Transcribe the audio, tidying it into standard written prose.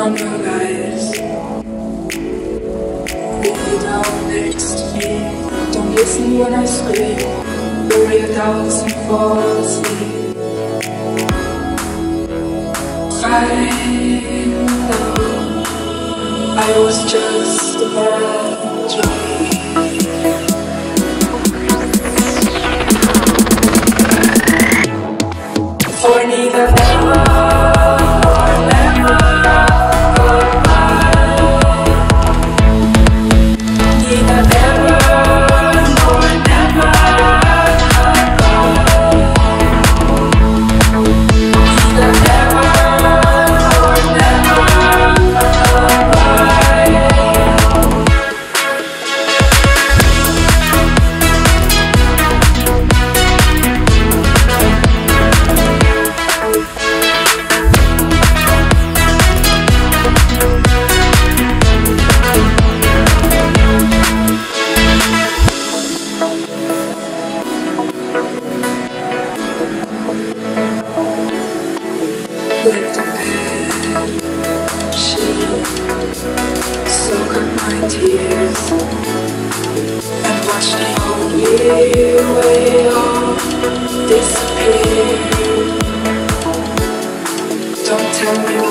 down your eyes. Lay down next to me. Don't listen when I scream. Bury your doubts and fall asleep. I know I was just a bad dream. For neither never or never goodbye. Neither never nor never goodbye. Neither never nor never lift a pen, sheet, soak up my tears, and watch the only way on disappear. Don't tell me